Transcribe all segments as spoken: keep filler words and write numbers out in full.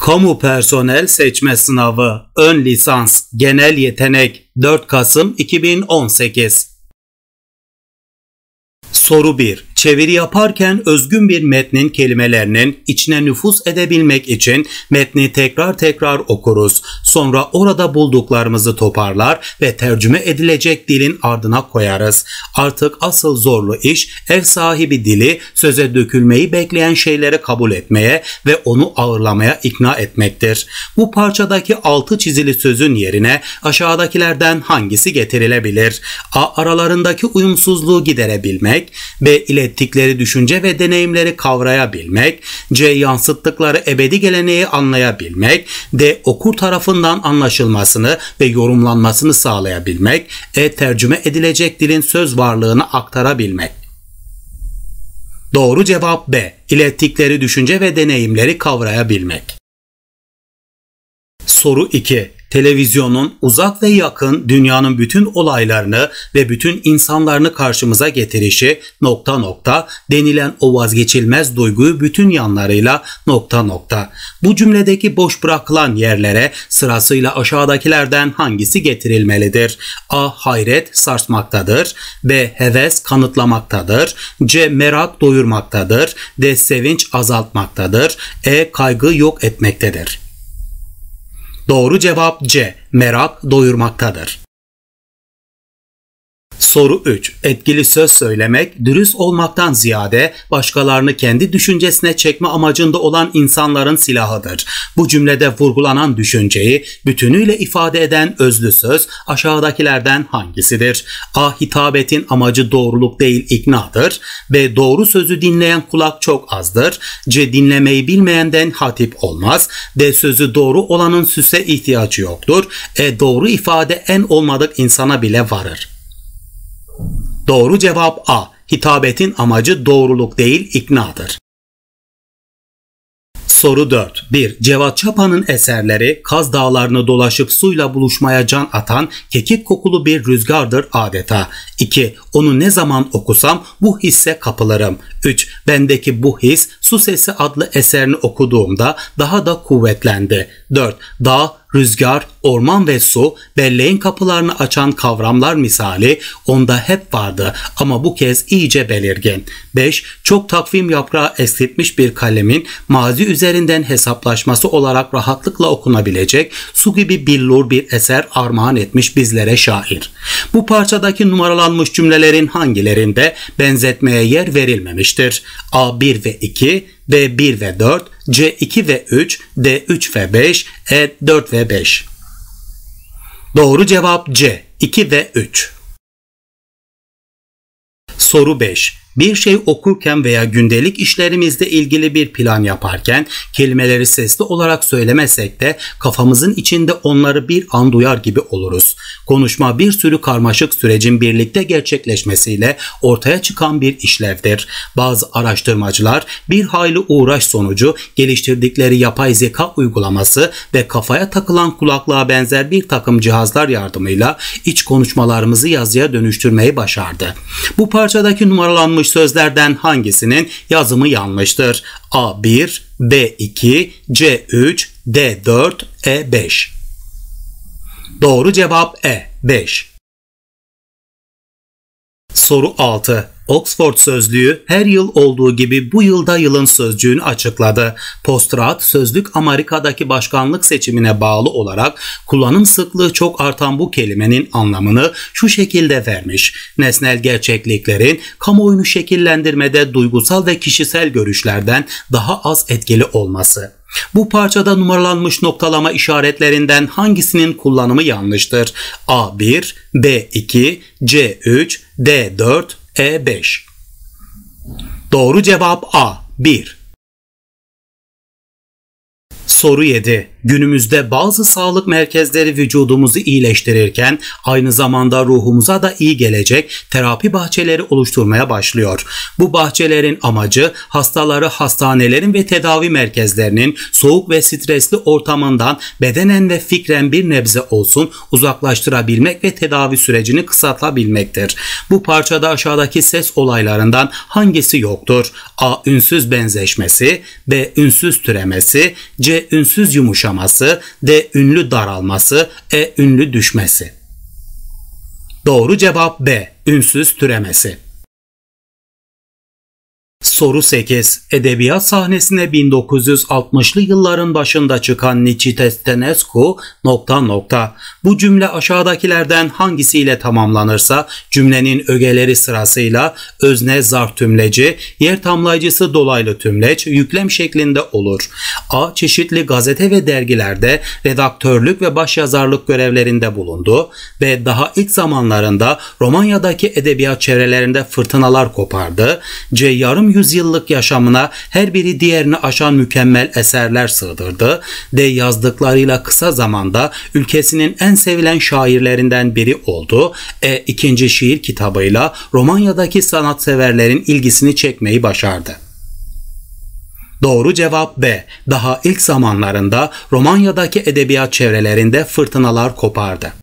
Kamu personel seçme sınavı ön lisans genel yetenek dört Kasım iki bin on sekiz. Soru bir. Çeviri yaparken özgün bir metnin kelimelerinin içine nüfuz edebilmek için metni tekrar tekrar okuruz. Sonra orada bulduklarımızı toparlar ve tercüme edilecek dilin ardına koyarız. Artık asıl zorlu iş ev sahibi dili söze dökülmeyi bekleyen şeyleri kabul etmeye ve onu ağırlamaya ikna etmektir. Bu parçadaki altı çizili sözün yerine aşağıdakilerden hangisi getirilebilir? A. Aralarındaki uyumsuzluğu giderebilmek. B. İlettikleri düşünce ve deneyimleri kavrayabilmek. C. Yansıttıkları ebedi geleneği anlayabilmek. D. Okur tarafından anlaşılmasını ve yorumlanmasını sağlayabilmek. E. Tercüme edilecek dilin söz varlığını aktarabilmek. Doğru cevap B. İlettikleri düşünce ve deneyimleri kavrayabilmek. Soru iki. Televizyonun uzak ve yakın dünyanın bütün olaylarını ve bütün insanlarını karşımıza getirişi nokta nokta denilen o vazgeçilmez duyguyu bütün yanlarıyla nokta nokta. Bu cümledeki boş bırakılan yerlere sırasıyla aşağıdakilerden hangisi getirilmelidir? A. Hayret sarsmaktadır. B. Heves kanıtlamaktadır. C. Merak doyurmaktadır. D. Sevinç azaltmaktadır. E. Kaygı yok etmektedir. Doğru cevap C. Merak doyurmaktadır. Soru üç. Etkili söz söylemek, dürüst olmaktan ziyade başkalarını kendi düşüncesine çekme amacında olan insanların silahıdır. Bu cümlede vurgulanan düşünceyi bütünüyle ifade eden özlü söz aşağıdakilerden hangisidir? A. Hitabetin amacı doğruluk değil iknadır. B. Doğru sözü dinleyen kulak çok azdır. C. Dinlemeyi bilmeyenden hatip olmaz. D. Sözü doğru olanın süse ihtiyacı yoktur. E. Doğru ifade en olmadık insana bile varır. Doğru cevap A. Hitabetin amacı doğruluk değil iknadır. Soru dört. bir. Cevat Çapa'nın eserleri Kaz Dağlarını dolaşıp suyla buluşmaya can atan kekik kokulu bir rüzgardır adeta. iki. Onu ne zaman okusam bu hisse kapılırım. üç. Bendeki bu his Su Sesi adlı eserini okuduğumda daha da kuvvetlendi. dört. Dağ, rüzgar, orman ve su belleğin kapılarını açan kavramlar misali onda hep vardı ama bu kez iyice belirgin. beş. Çok takvim yaprağı eskitmiş bir kalemin mazi üzerinden hesaplaşması olarak rahatlıkla okunabilecek su gibi billur bir eser armağan etmiş bizlere şair. Bu parçadaki numaralanmış cümlelerin hangilerinde benzetmeye yer verilmemiştir? A. bir ve iki, B. bir ve dört, C. iki ve üç, D. üç ve beş, E. dört ve beş. Doğru cevap C. iki ve üç. Soru beş. Bir şey okurken veya gündelik işlerimizle ilgili bir plan yaparken kelimeleri sesli olarak söylemesek de kafamızın içinde onları bir an duyar gibi oluruz. Konuşma bir sürü karmaşık sürecin birlikte gerçekleşmesiyle ortaya çıkan bir işlevdir. Bazı araştırmacılar bir hayli uğraş sonucu geliştirdikleri yapay zeka uygulaması ve kafaya takılan kulaklığa benzer bir takım cihazlar yardımıyla iç konuşmalarımızı yazıya dönüştürmeyi başardı. Bu parçadaki numaralanmış sözlerden hangisinin yazımı yanlıştır? A. bir, B. iki, C. üç, D. dört, E. beş. Doğru cevap E. beş. Soru altı. Oxford Sözlüğü her yıl olduğu gibi bu yılda yılın sözcüğünü açıkladı. Postulat sözlük Amerika'daki başkanlık seçimine bağlı olarak kullanım sıklığı çok artan bu kelimenin anlamını şu şekilde vermiş. Nesnel gerçekliklerin kamuoyunu şekillendirmede duygusal ve kişisel görüşlerden daha az etkili olması. Bu parçada numaralanmış noktalama işaretlerinden hangisinin kullanımı yanlıştır? A. bir, B. iki, C. üç, D. dört, E. beş. Doğru cevap A. bir. Soru yedi. Günümüzde bazı sağlık merkezleri vücudumuzu iyileştirirken aynı zamanda ruhumuza da iyi gelecek terapi bahçeleri oluşturmaya başlıyor. Bu bahçelerin amacı hastaları hastanelerin ve tedavi merkezlerinin soğuk ve stresli ortamından bedenen ve fikren bir nebze olsun uzaklaştırabilmek ve tedavi sürecini kısaltabilmektir. Bu parçada aşağıdaki ses olaylarından hangisi yoktur? A. Ünsüz benzeşmesi, B. Ünsüz türemesi, C. ünsüz yumuşaması, D. ünlü daralması, E. ünlü düşmesi. Doğru cevap B. Ünsüz türemesi. Soru sekiz. Edebiyat sahnesine bin dokuz yüz altmışlı yılların başında çıkan Nicitescu nokta nokta. Bu cümle aşağıdakilerden hangisiyle tamamlanırsa cümlenin ögeleri sırasıyla özne zarf tümleci, yer tamlayıcısı dolaylı tümleç, yüklem şeklinde olur. A. Çeşitli gazete ve dergilerde redaktörlük ve başyazarlık görevlerinde bulundu. B. Daha ilk zamanlarında Romanya'daki edebiyat çevrelerinde fırtınalar kopardı. C. Yarım yüzyıllık yaşamına her biri diğerini aşan mükemmel eserler sığdırdı. D. Yazdıklarıyla kısa zamanda ülkesinin en sevilen şairlerinden biri oldu. E. ikinci şiir kitabıyla Romanya'daki sanatseverlerin ilgisini çekmeyi başardı. Doğru cevap B. Daha ilk zamanlarında Romanya'daki edebiyat çevrelerinde fırtınalar kopardı.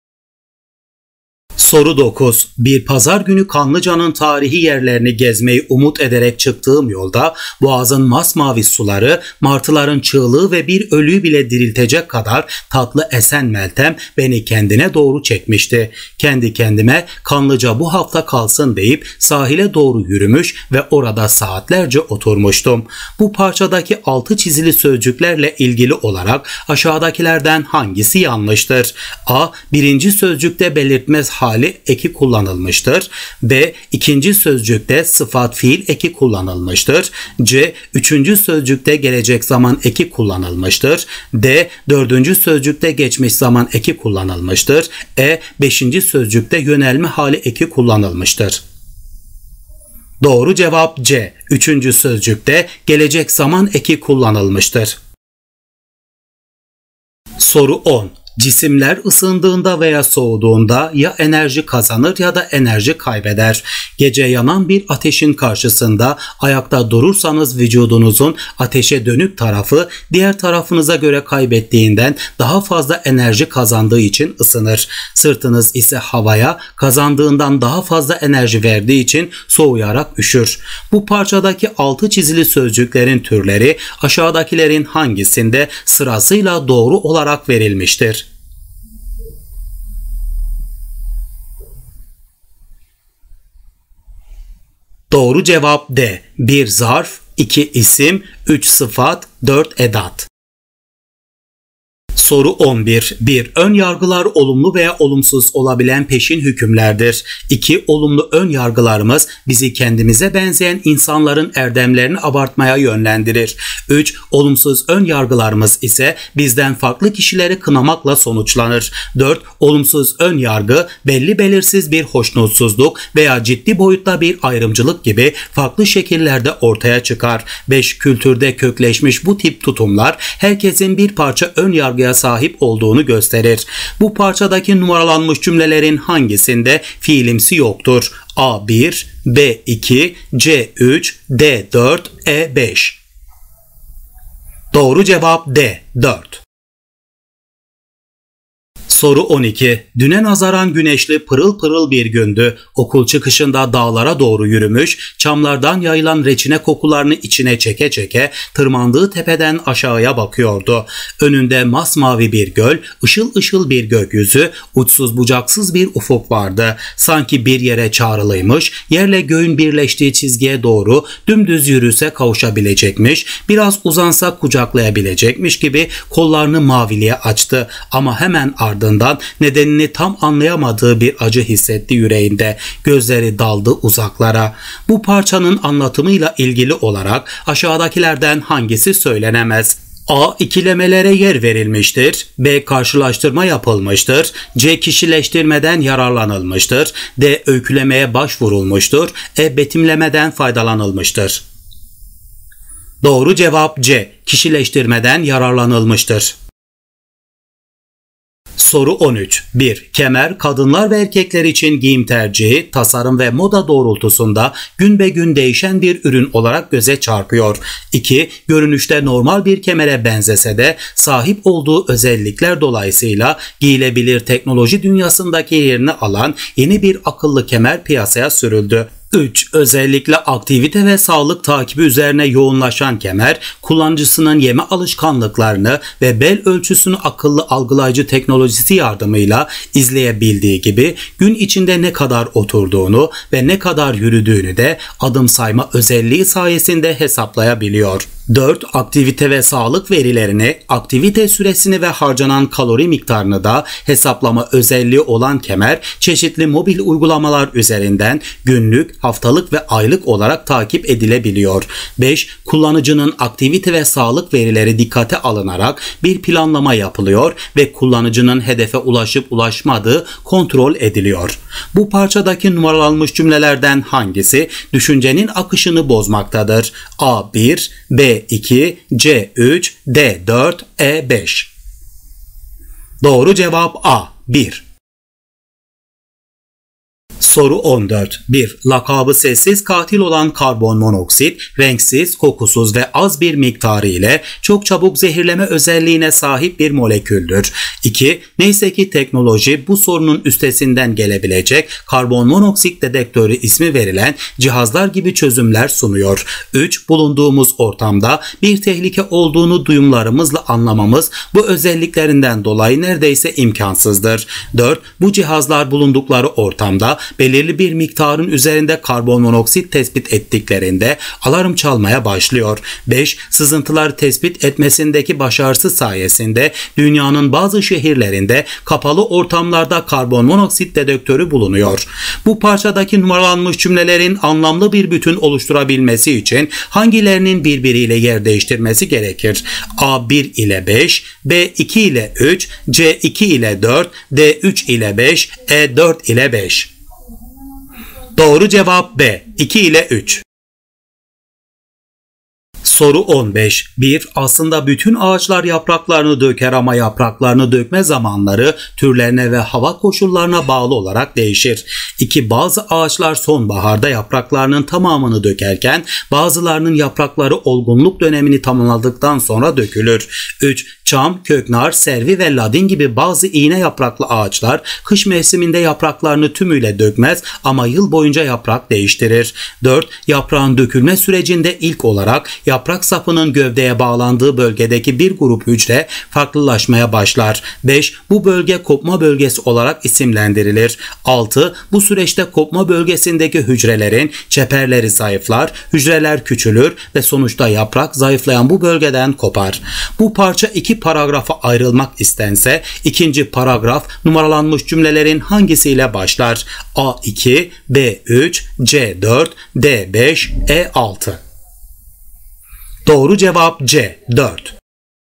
Soru dokuz. Bir pazar günü Kanlıca'nın tarihi yerlerini gezmeyi umut ederek çıktığım yolda boğazın masmavi suları, martıların çığlığı ve bir ölüyü bile diriltecek kadar tatlı esen Meltem beni kendine doğru çekmişti. Kendi kendime Kanlıca bu hafta kalsın deyip sahile doğru yürümüş ve orada saatlerce oturmuştum. Bu parçadaki altı çizili sözcüklerle ilgili olarak aşağıdakilerden hangisi yanlıştır? A. Birinci sözcükte belirtmez hali eki kullanılmıştır. B. İkinci sözcükte sıfat fiil eki kullanılmıştır. C. Üçüncü sözcükte gelecek zaman eki kullanılmıştır. D. Dördüncü sözcükte geçmiş zaman eki kullanılmıştır. E. Beşinci sözcükte yönelme hali eki kullanılmıştır. Doğru cevap C. Üçüncü sözcükte gelecek zaman eki kullanılmıştır. Soru on. Cisimler ısındığında veya soğuduğunda ya enerji kazanır ya da enerji kaybeder. Gece yanan bir ateşin karşısında ayakta durursanız vücudunuzun ateşe dönük tarafı diğer tarafınıza göre kaybettiğinden daha fazla enerji kazandığı için ısınır. Sırtınız ise havaya kazandığından daha fazla enerji verdiği için soğuyarak üşür. Bu parçadaki altı çizili sözcüklerin türleri aşağıdakilerin hangisinde sırasıyla doğru olarak verilmiştir? Doğru cevap D. bir zarf, iki isim, üç sıfat, dört edat. Soru on bir. bir. Ön yargılar olumlu veya olumsuz olabilen peşin hükümlerdir. iki. Olumlu ön yargılarımız bizi kendimize benzeyen insanların erdemlerini abartmaya yönlendirir. üç. Olumsuz ön yargılarımız ise bizden farklı kişileri kınamakla sonuçlanır. dört. Olumsuz ön yargı belli belirsiz bir hoşnutsuzluk veya ciddi boyutta bir ayrımcılık gibi farklı şekillerde ortaya çıkar. beş. Kültürde kökleşmiş bu tip tutumlar herkesin bir parça ön yargıya sahip olduğunu gösterir. Bu parçadaki numaralanmış cümlelerin hangisinde fiilimsi yoktur? A bir, B iki, C üç, D dört, E beş. Doğru cevap D dört. Soru on iki. Düne nazaran güneşli pırıl pırıl bir gündü. Okul çıkışında dağlara doğru yürümüş, çamlardan yayılan reçine kokularını içine çeke çeke tırmandığı tepeden aşağıya bakıyordu. Önünde masmavi bir göl, ışıl ışıl bir gökyüzü, uçsuz bucaksız bir ufuk vardı. Sanki bir yere çağrılıymış, yerle göğün birleştiği çizgiye doğru dümdüz yürüse kavuşabilecekmiş, biraz uzansa kucaklayabilecekmiş gibi kollarını maviliğe açtı ama hemen ardından nedenini tam anlayamadığı bir acı hissetti yüreğinde. Gözleri daldı uzaklara. Bu parçanın anlatımıyla ilgili olarak aşağıdakilerden hangisi söylenemez? A. İkilemelere yer verilmiştir. B. Karşılaştırma yapılmıştır. C. Kişileştirmeden yararlanılmıştır. D. Öykülemeye başvurulmuştur. E. Betimlemeden faydalanılmıştır. Doğru cevap C. Kişileştirmeden yararlanılmıştır. Soru on üç. bir. Kemer, kadınlar ve erkekler için giyim tercihi, tasarım ve moda doğrultusunda gün be gün değişen bir ürün olarak göze çarpıyor. iki. Görünüşte normal bir kemere benzese de sahip olduğu özellikler dolayısıyla giyilebilir teknoloji dünyasındaki yerini alan yeni bir akıllı kemer piyasaya sürüldü. üç. Özellikle aktivite ve sağlık takibi üzerine yoğunlaşan kemer, kullanıcısının yeme alışkanlıklarını ve bel ölçüsünü akıllı algılayıcı teknolojisi yardımıyla izleyebildiği gibi gün içinde ne kadar oturduğunu ve ne kadar yürüdüğünü de adım sayma özelliği sayesinde hesaplayabiliyor. dört. Aktivite ve sağlık verilerini, aktivite süresini ve harcanan kalori miktarını da hesaplama özelliği olan kemer, çeşitli mobil uygulamalar üzerinden günlük, haftalık ve aylık olarak takip edilebiliyor. beş. Kullanıcının aktivite ve sağlık verileri dikkate alınarak bir planlama yapılıyor ve kullanıcının hedefe ulaşıp ulaşmadığı kontrol ediliyor. Bu parçadaki numaralanmış cümlelerden hangisi düşüncenin akışını bozmaktadır? A bir, B iki, C üç, D dört, E beş. Doğru cevap A bir. Soru on dört. bir. Lakabı sessiz katil olan karbon monoksit, renksiz, kokusuz ve az bir miktarı ile çok çabuk zehirleme özelliğine sahip bir moleküldür. iki. Neyse ki teknoloji bu sorunun üstesinden gelebilecek karbon monoksit dedektörü ismi verilen cihazlar gibi çözümler sunuyor. üç. Bulunduğumuz ortamda bir tehlike olduğunu duyumlarımızla anlamamız bu özelliklerinden dolayı neredeyse imkansızdır. dört. Bu cihazlar bulundukları ortamda belirli bir miktarın üzerinde karbon monoksit tespit ettiklerinde alarm çalmaya başlıyor. beş. Sızıntılar tespit etmesindeki başarısı sayesinde dünyanın bazı şehirlerinde kapalı ortamlarda karbon monoksit dedektörü bulunuyor. Bu parçadaki numaralanmış cümlelerin anlamlı bir bütün oluşturabilmesi için hangilerinin birbiriyle yer değiştirmesi gerekir? A bir ile beş, B iki ile üç, C iki ile dört, D üç ile beş, E dört ile beş. Doğru cevap B. iki ile üç. Soru on beş. bir. Aslında bütün ağaçlar yapraklarını döker ama yapraklarını dökme zamanları türlerine ve hava koşullarına bağlı olarak değişir. iki. Bazı ağaçlar sonbaharda yapraklarının tamamını dökerken bazılarının yaprakları olgunluk dönemini tamamladıktan sonra dökülür. üç. Çam, köknar, servi ve ladin gibi bazı iğne yapraklı ağaçlar kış mevsiminde yapraklarını tümüyle dökmez ama yıl boyunca yaprak değiştirir. dört. Yaprağın dökülme sürecinde ilk olarak yaprak sapının gövdeye bağlandığı bölgedeki bir grup hücre farklılaşmaya başlar. beş. Bu bölge kopma bölgesi olarak isimlendirilir. altı. Bu süreçte kopma bölgesindeki hücrelerin çeperleri zayıflar, hücreler küçülür ve sonuçta yaprak zayıflayan bu bölgeden kopar. Bu parça iki paragrafa ayrılmak istense ikinci paragraf numaralanmış cümlelerin hangisiyle başlar? A iki, B üç, C dört, D beş, E altı. Doğru cevap C dört.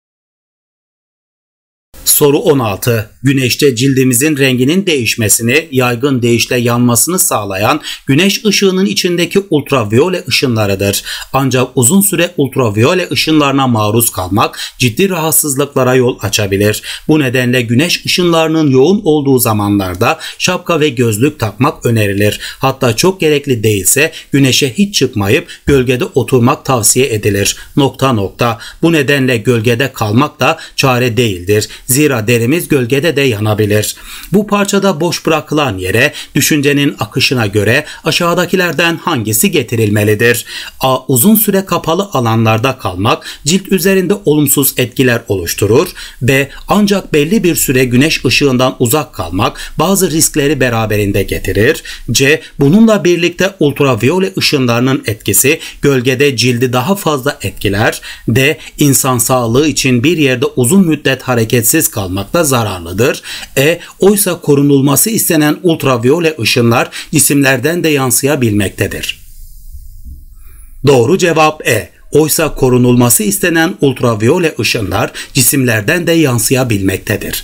Soru on altı. Güneşte cildimizin renginin değişmesini, yaygın deyişle yanmasını sağlayan güneş ışığının içindeki ultraviyole ışınlarıdır. Ancak uzun süre ultraviyole ışınlarına maruz kalmak ciddi rahatsızlıklara yol açabilir. Bu nedenle güneş ışınlarının yoğun olduğu zamanlarda şapka ve gözlük takmak önerilir. Hatta çok gerekli değilse güneşe hiç çıkmayıp gölgede oturmak tavsiye edilir. Nokta nokta. Bu nedenle gölgede kalmak da çare değildir. Zira derimiz gölgede de yanabilir. Bu parçada boş bırakılan yere düşüncenin akışına göre aşağıdakilerden hangisi getirilmelidir? A. Uzun süre kapalı alanlarda kalmak cilt üzerinde olumsuz etkiler oluşturur. B. Ancak belli bir süre güneş ışığından uzak kalmak bazı riskleri beraberinde getirir. C. Bununla birlikte ultraviyole ışınlarının etkisi gölgede cildi daha fazla etkiler. D. İnsan sağlığı için bir yerde uzun müddet hareketsiz kalmak da zararlıdır. E. Oysa korunulması istenen ultraviyole ışınlar cisimlerden de yansıyabilmektedir. Doğru cevap E. Oysa korunulması istenen ultraviyole ışınlar cisimlerden de yansıyabilmektedir.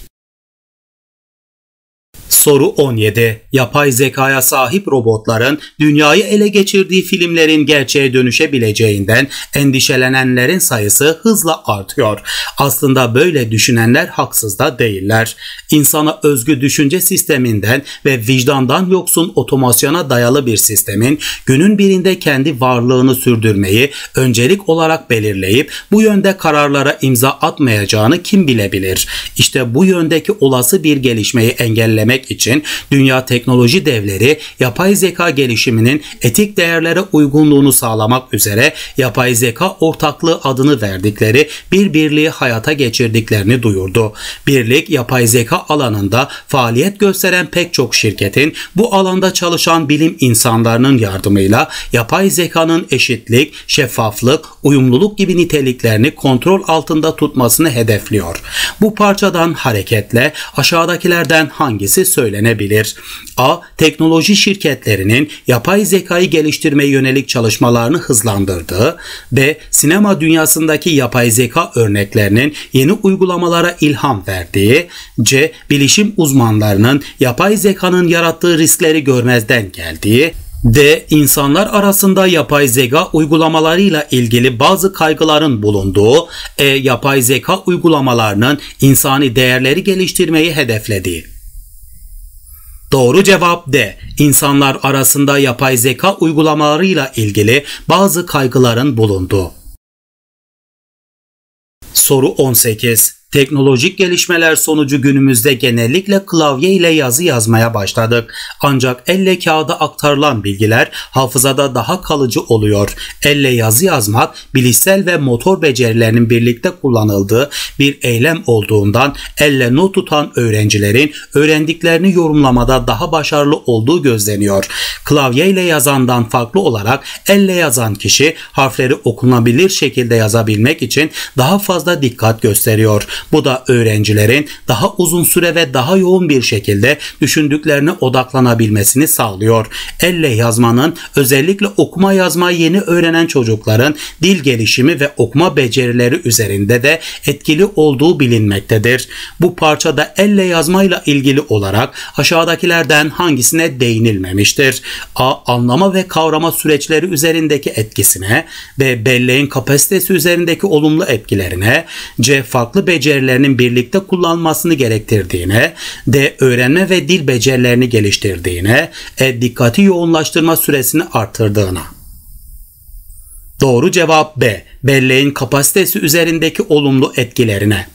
Soru on yedi. Yapay zekaya sahip robotların dünyayı ele geçirdiği filmlerin gerçeğe dönüşebileceğinden endişelenenlerin sayısı hızla artıyor. Aslında böyle düşünenler haksız da değiller. İnsana özgü düşünce sisteminden ve vicdandan yoksun otomasyona dayalı bir sistemin günün birinde kendi varlığını sürdürmeyi öncelik olarak belirleyip bu yönde kararlara imza atmayacağını kim bilebilir? İşte bu yöndeki olası bir gelişmeyi engellemek geliştirmek için dünya teknoloji devleri yapay zeka gelişiminin etik değerlere uygunluğunu sağlamak üzere yapay zeka ortaklığı adını verdikleri bir birliği hayata geçirdiklerini duyurdu. Birlik yapay zeka alanında faaliyet gösteren pek çok şirketin bu alanda çalışan bilim insanlarının yardımıyla yapay zekanın eşitlik, şeffaflık, uyumluluk gibi niteliklerini kontrol altında tutmasını hedefliyor. Bu parçadan hareketle aşağıdakilerden hangisi söylenebilir? A. Teknoloji şirketlerinin yapay zekayı geliştirmeye yönelik çalışmalarını hızlandırdığı. B. Sinema dünyasındaki yapay zeka örneklerinin yeni uygulamalara ilham verdiği. C. Bilişim uzmanlarının yapay zekanın yarattığı riskleri görmezden geldiği. D. İnsanlar arasında yapay zeka uygulamalarıyla ilgili bazı kaygıların bulunduğu. E. Yapay zeka uygulamalarının insani değerleri geliştirmeyi hedeflediği. Doğru cevap D. İnsanlar arasında yapay zeka uygulamalarıyla ilgili bazı kaygıların bulunduğu. Soru on sekiz. Teknolojik gelişmeler sonucu günümüzde genellikle klavye ile yazı yazmaya başladık. Ancak elle kağıda aktarılan bilgiler hafızada daha kalıcı oluyor. Elle yazı yazmak bilişsel ve motor becerilerinin birlikte kullanıldığı bir eylem olduğundan elle not tutan öğrencilerin öğrendiklerini yorumlamada daha başarılı olduğu gözleniyor. Klavye ile yazandan farklı olarak elle yazan kişi harfleri okunabilir şekilde yazabilmek için daha fazla dikkat gösteriyor. Bu da öğrencilerin daha uzun süre ve daha yoğun bir şekilde düşündüklerine odaklanabilmesini sağlıyor. Elle yazmanın özellikle okuma yazmayı yeni öğrenen çocukların dil gelişimi ve okuma becerileri üzerinde de etkili olduğu bilinmektedir. Bu parçada elle yazmayla ilgili olarak aşağıdakilerden hangisine değinilmemiştir? A. Anlama ve kavrama süreçleri üzerindeki etkisine. B. Belleğin kapasitesi üzerindeki olumlu etkilerine. C. Farklı becerilerinin birlikte kullanmasını gerektirdiğine. D. Öğrenme ve dil becerilerini geliştirdiğine. E. Dikkati yoğunlaştırma süresini artırdığına. Doğru cevap B. Belleğin kapasitesi üzerindeki olumlu etkilerine.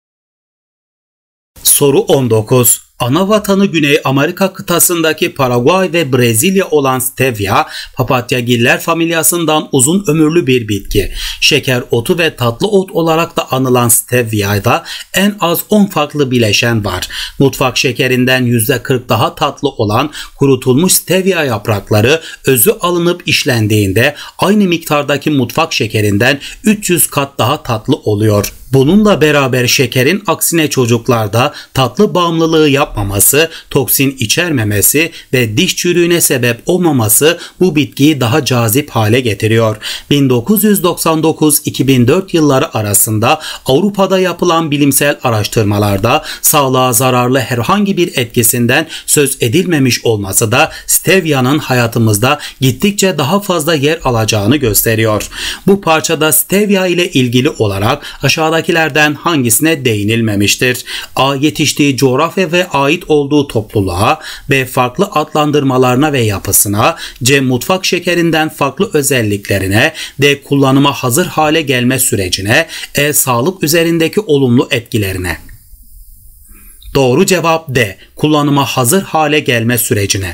Soru on dokuz. Ana vatanı Güney Amerika kıtasındaki Paraguay ve Brezilya olan stevia, papatyagiller familyasından uzun ömürlü bir bitki. Şeker otu ve tatlı ot olarak da anılan stevia'da en az on farklı bileşen var. Mutfak şekerinden yüzde kırk daha tatlı olan kurutulmuş stevia yaprakları özü alınıp işlendiğinde aynı miktardaki mutfak şekerinden üç yüz kat daha tatlı oluyor. Bununla beraber şekerin aksine çocuklarda tatlı bağımlılığı yapmaması, toksin içermemesi ve diş çürüğüne sebep olmaması bu bitkiyi daha cazip hale getiriyor. bin dokuz yüz doksan dokuz iki bin dört yılları arasında Avrupa'da yapılan bilimsel araştırmalarda sağlığa zararlı herhangi bir etkisinden söz edilmemiş olması da stevia'nın hayatımızda gittikçe daha fazla yer alacağını gösteriyor. Bu parçada stevia ile ilgili olarak aşağıda aşağıdakilerden hangisine değinilmemiştir? A. Yetiştiği coğrafya ve ait olduğu topluluğa. B. Farklı adlandırmalarına ve yapısına. C. Mutfak şekerinden farklı özelliklerine. D. Kullanıma hazır hale gelme sürecine. E. Sağlık üzerindeki olumlu etkilerine. Doğru cevap D. Kullanıma hazır hale gelme sürecine.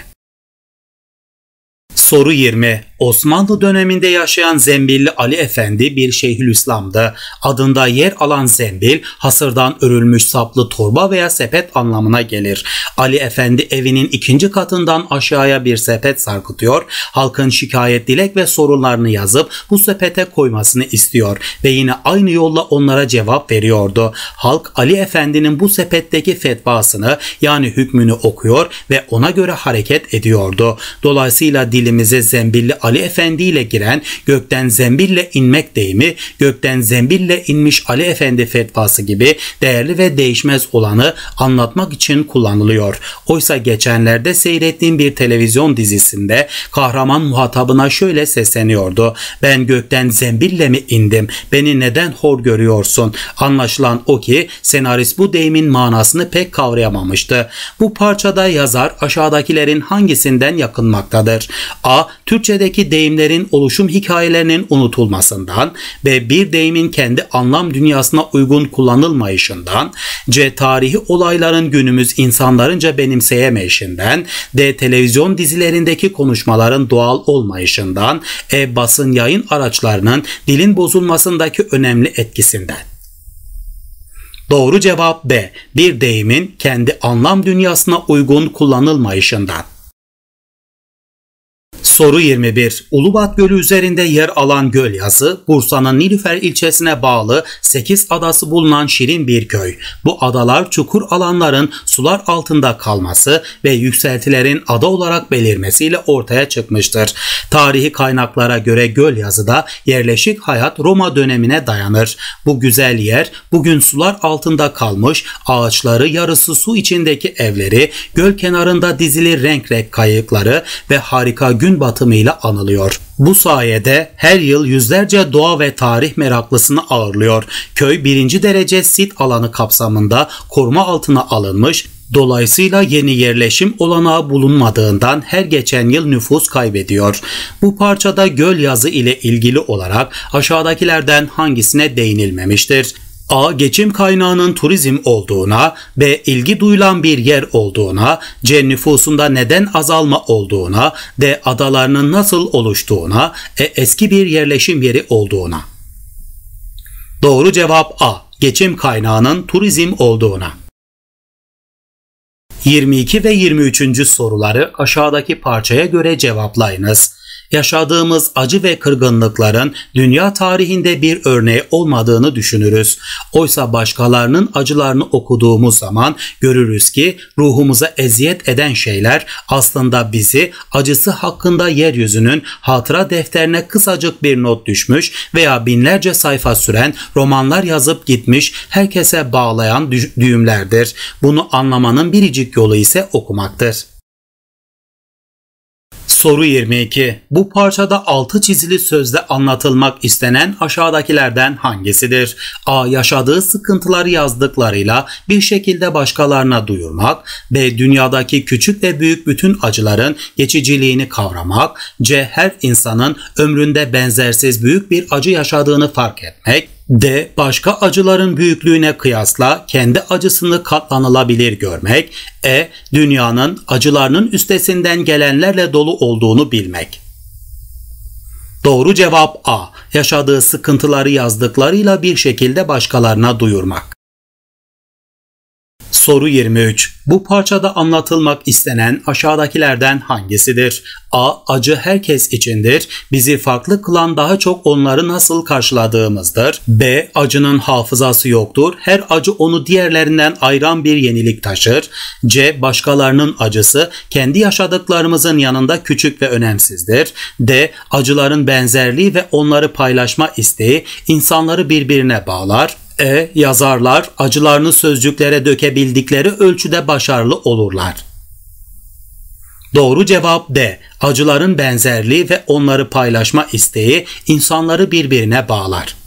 Soru yirmi. Osmanlı döneminde yaşayan Zembilli Ali Efendi bir Şeyhülislam'dı. Adında yer alan zembil, hasırdan örülmüş saplı torba veya sepet anlamına gelir. Ali Efendi evinin ikinci katından aşağıya bir sepet sarkıtıyor, halkın şikayet, dilek ve sorunlarını yazıp bu sepete koymasını istiyor ve yine aynı yolla onlara cevap veriyordu. Halk Ali Efendi'nin bu sepetteki fetvasını yani hükmünü okuyor ve ona göre hareket ediyordu. Dolayısıyla dilimize Zembilli Ali Efendi ile giren gökten zembille inmek deyimi, gökten zembille inmiş Ali Efendi fetvası gibi değerli ve değişmez olanı anlatmak için kullanılıyor. Oysa geçenlerde seyrettiğim bir televizyon dizisinde kahraman muhatabına şöyle sesleniyordu: "Ben gökten zembille mi indim? Beni neden hor görüyorsun?" Anlaşılan o ki senarist bu deyimin manasını pek kavrayamamıştı. Bu parçada yazar aşağıdakilerin hangisinden yakınmaktadır? A. Türkçedeki içindeki deyimlerin oluşum hikayelerinin unutulmasından ve bir deyimin kendi anlam dünyasına uygun kullanılmayışından, C. Tarihi olayların günümüz insanlarınca benimseyemeyişinden, D. Televizyon dizilerindeki konuşmaların doğal olmayışından, E. Basın yayın araçlarının dilin bozulmasındaki önemli etkisinden. Doğru cevap B. Bir deyimin kendi anlam dünyasına uygun kullanılmayışından. Soru yirmi bir. Ulubat Gölü üzerinde yer alan Gölyazı, Bursa'nın Nilüfer ilçesine bağlı sekiz adası bulunan şirin bir köy. Bu adalar çukur alanların sular altında kalması ve yükseltilerin ada olarak belirmesiyle ortaya çıkmıştır. Tarihi kaynaklara göre Gölyazı'da yerleşik hayat Roma dönemine dayanır. Bu güzel yer bugün sular altında kalmış, ağaçları yarısı su içindeki evleri, göl kenarında dizili renk renk kayıkları ve harika gün batımıyla anılıyor. Bu sayede her yıl yüzlerce doğa ve tarih meraklısını ağırlıyor. Köy birinci derece sit alanı kapsamında koruma altına alınmış, dolayısıyla yeni yerleşim olanağı bulunmadığından her geçen yıl nüfus kaybediyor. Bu parçada Gölyazı ile ilgili olarak aşağıdakilerden hangisine değinilmemiştir? A. Geçim kaynağının turizm olduğuna, B. ilgi duyulan bir yer olduğuna, C. Nüfusunda neden azalma olduğuna, D. Adalarının nasıl oluştuğuna, E. Eski bir yerleşim yeri olduğuna. Doğru cevap A. Geçim kaynağının turizm olduğuna. yirmi iki ve yirmi üçüncü soruları aşağıdaki parçaya göre cevaplayınız. Yaşadığımız acı ve kırgınlıkların dünya tarihinde bir örneği olmadığını düşünürüz. Oysa başkalarının acılarını okuduğumuz zaman görürüz ki ruhumuza eziyet eden şeyler aslında bizi acısı hakkında yeryüzünün hatıra defterine kısacık bir not düşmüş veya binlerce sayfa süren romanlar yazıp gitmiş, herkese bağlayan düğümlerdir. Bunu anlamanın biricik yolu ise okumaktır. Soru yirmi iki. Bu parçada altı çizili sözle anlatılmak istenen aşağıdakilerden hangisidir? A. Yaşadığı sıkıntıları yazdıklarıyla bir şekilde başkalarına duyurmak. B. Dünyadaki küçük ve büyük bütün acıların geçiciliğini kavramak. C. Her insanın ömründe benzersiz büyük bir acı yaşadığını fark etmek. D. Başka acıların büyüklüğüne kıyasla kendi acısını katlanılabilir görmek. E. Dünyanın acılarının üstesinden gelenlerle dolu olduğunu bilmek. Doğru cevap A. Yaşadığı sıkıntıları yazdıklarıyla bir şekilde başkalarına duyurmak. Soru yirmi üç. Bu parçada anlatılmak istenen aşağıdakilerden hangisidir? A. Acı herkes içindir. Bizi farklı kılan daha çok onları nasıl karşıladığımızdır. B. Acının hafızası yoktur. Her acı onu diğerlerinden ayıran bir yenilik taşır. C. Başkalarının acısı kendi yaşadıklarımızın yanında küçük ve önemsizdir. D. Acıların benzerliği ve onları paylaşma isteği insanları birbirine bağlar. E. Yazarlar acılarını sözcüklere dökebildikleri ölçüde başarılı olurlar. Doğru cevap D. Acıların benzerliği ve onları paylaşma isteği insanları birbirine bağlar.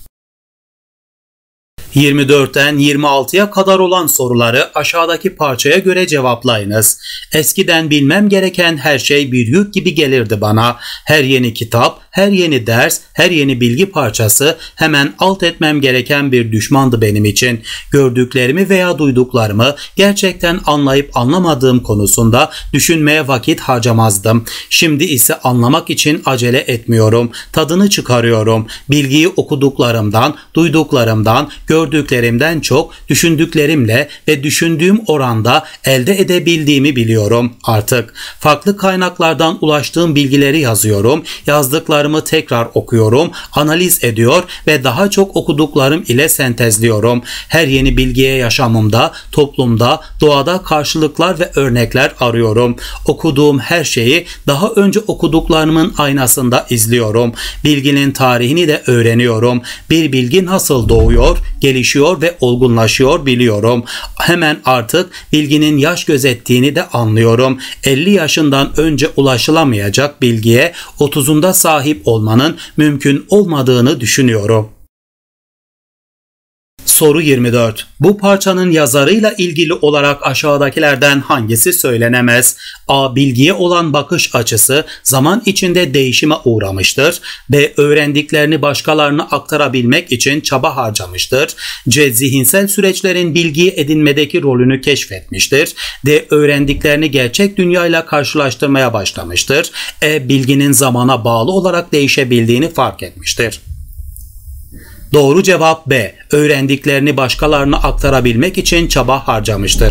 yirmi dörtten yirmi altıya kadar olan soruları aşağıdaki parçaya göre cevaplayınız. Eskiden bilmem gereken her şey bir yük gibi gelirdi bana. Her yeni kitap, her yeni ders, her yeni bilgi parçası hemen alt etmem gereken bir düşmandı benim için. Gördüklerimi veya duyduklarımı gerçekten anlayıp anlamadığım konusunda düşünmeye vakit harcamazdım. Şimdi ise anlamak için acele etmiyorum. Tadını çıkarıyorum. Bilgiyi okuduklarımdan, duyduklarımdan, gördüklerimden çok düşündüklerimle ve düşündüğüm oranda elde edebildiğimi biliyorum artık. Farklı kaynaklardan ulaştığım bilgileri yazıyorum, yazdıklarımı tekrar okuyorum, analiz ediyor ve daha çok okuduklarım ile sentezliyorum. Her yeni bilgiye yaşamımda, toplumda, doğada karşılıklar ve örnekler arıyorum. Okuduğum her şeyi daha önce okuduklarımın aynasında izliyorum. Bilginin tarihini de öğreniyorum. Bir bilgi nasıl doğuyor, gelişiyor ve olgunlaşıyor biliyorum. Hemen artık bilginin yaş gözettiğini de anlıyorum. elli yaşından önce ulaşılamayacak bilgiye otuzunda sahip olmanın mümkün olmadığını düşünüyorum. Soru yirmi dört. Bu parçanın yazarıyla ilgili olarak aşağıdakilerden hangisi söylenemez? A. Bilgiye olan bakış açısı zaman içinde değişime uğramıştır. B. Öğrendiklerini başkalarına aktarabilmek için çaba harcamıştır. C. Zihinsel süreçlerin bilgiyi edinmedeki rolünü keşfetmiştir. D. Öğrendiklerini gerçek dünyayla karşılaştırmaya başlamıştır. E. Bilginin zamana bağlı olarak değişebildiğini fark etmiştir. Doğru cevap B. Öğrendiklerini başkalarına aktarabilmek için çaba harcamıştır.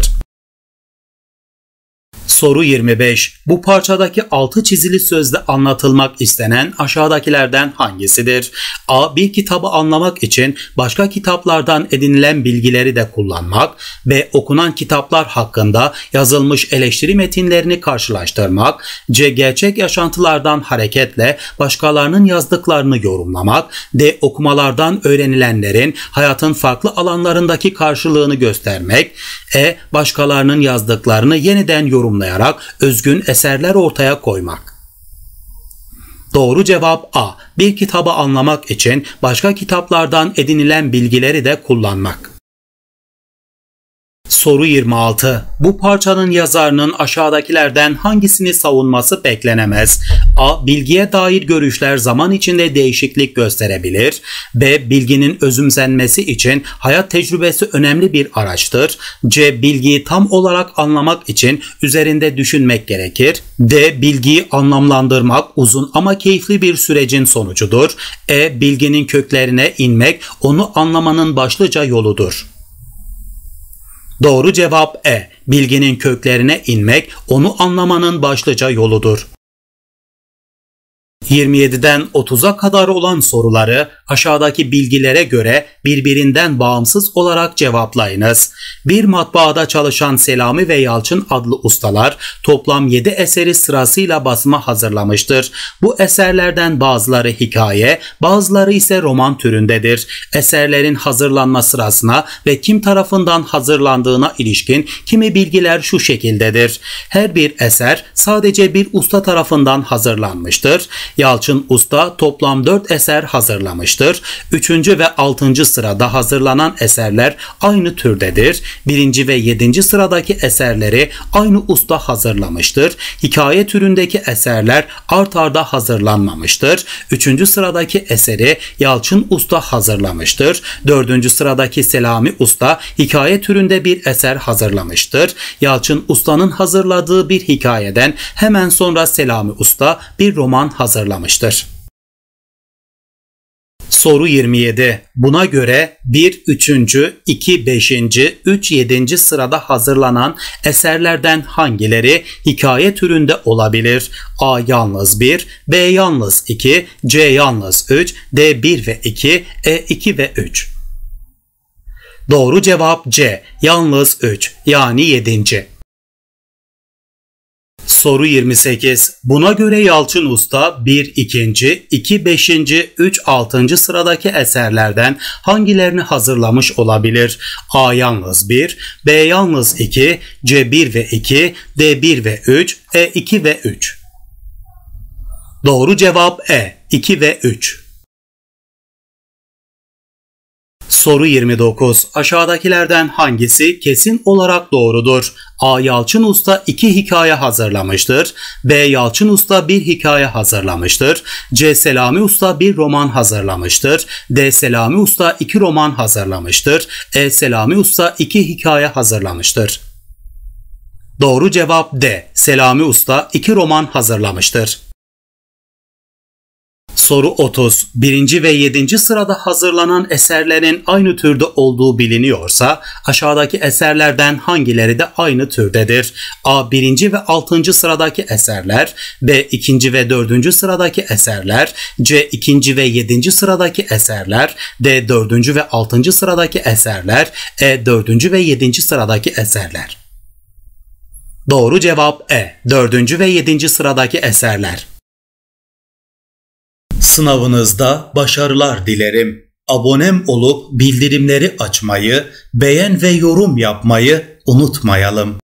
Soru yirmi beş. Bu parçadaki altı çizili sözde anlatılmak istenen aşağıdakilerden hangisidir? A. Bir kitabı anlamak için başka kitaplardan edinilen bilgileri de kullanmak. B. Okunan kitaplar hakkında yazılmış eleştiri metinlerini karşılaştırmak. C. Gerçek yaşantılardan hareketle başkalarının yazdıklarını yorumlamak. D. Okumalardan öğrenilenlerin hayatın farklı alanlarındaki karşılığını göstermek. E. Başkalarının yazdıklarını yeniden yorumlamak. Özgün eserler ortaya koymak. Doğru cevap A. Bir kitabı anlamak için başka kitaplardan edinilen bilgileri de kullanmak. Soru yirmi altı. Bu parçanın yazarının aşağıdakilerden hangisini savunması beklenemez? A. Bilgiye dair görüşler zaman içinde değişiklik gösterebilir. B. Bilginin özümsenmesi için hayat tecrübesi önemli bir araçtır. C. Bilgiyi tam olarak anlamak için üzerinde düşünmek gerekir. D. Bilgiyi anlamlandırmak uzun ama keyifli bir sürecin sonucudur. E. Bilginin köklerine inmek onu anlamanın başlıca yoludur. Doğru cevap E. Bilginin köklerine inmek onu anlamanın başlıca yoludur. yirmi yediden otuza kadar olan soruları aşağıdaki bilgilere göre birbirinden bağımsız olarak cevaplayınız. Bir matbaada çalışan Selami ve Yalçın adlı ustalar toplam yedi eseri sırasıyla basıma hazırlamıştır. Bu eserlerden bazıları hikaye, bazıları ise roman türündedir. Eserlerin hazırlanma sırasına ve kim tarafından hazırlandığına ilişkin kimi bilgiler şu şekildedir. Her bir eser sadece bir usta tarafından hazırlanmıştır. Yalçın Usta toplam dört eser hazırlamıştır. Üçüncü ve altıncı sırada hazırlanan eserler aynı türdedir. Birinci ve yedinci sıradaki eserleri aynı usta hazırlamıştır. Hikaye türündeki eserler art arda hazırlanmamıştır. Üçüncü sıradaki eseri Yalçın Usta hazırlamıştır. Dördüncü sıradaki Selami Usta hikaye türünde bir eser hazırlamıştır. Yalçın Usta'nın hazırladığı bir hikayeden hemen sonra Selami Usta bir roman hazırlamıştır. Soru yirmi yedi. Buna göre bir üçüncü, iki beşinci, üç yedinci sırada hazırlanan eserlerden hangileri hikaye türünde olabilir? A yalnız bir, B yalnız iki, C yalnız üç, D bir ve iki, E iki ve üç. Doğru cevap C. Yalnız üç yani yedinci. Soru yirmi sekiz. Buna göre Yalçın Usta bir ikinci, iki beşinci, üç altıncı sıradaki eserlerden hangilerini hazırlamış olabilir? A yalnız bir, B yalnız iki, C bir ve iki, D bir ve üç, E iki ve üç. Doğru cevap E. iki ve üç. Soru yirmi dokuz. Aşağıdakilerden hangisi kesin olarak doğrudur? A. Yalçın Usta iki hikaye hazırlamıştır. B. Yalçın Usta bir hikaye hazırlamıştır. C. Selami Usta bir roman hazırlamıştır. D. Selami Usta iki roman hazırlamıştır. E. Selami Usta iki hikaye hazırlamıştır. Doğru cevap D. Selami Usta iki roman hazırlamıştır. Soru otuz. Birinci ve yedinci sırada hazırlanan eserlerin aynı türde olduğu biliniyorsa aşağıdaki eserlerden hangileri de aynı türdedir? A. Birinci ve altıncı sıradaki eserler, B. ikinci ve dördüncü sıradaki eserler, C. ikinci ve yedinci sıradaki eserler, D. dördüncü ve altıncı sıradaki eserler, E. dördüncü ve yedinci sıradaki eserler. Doğru cevap E. dördüncü ve yedinci sıradaki eserler. Sınavınızda başarılar dilerim. Abonem olup bildirimleri açmayı, beğen ve yorum yapmayı unutmayalım.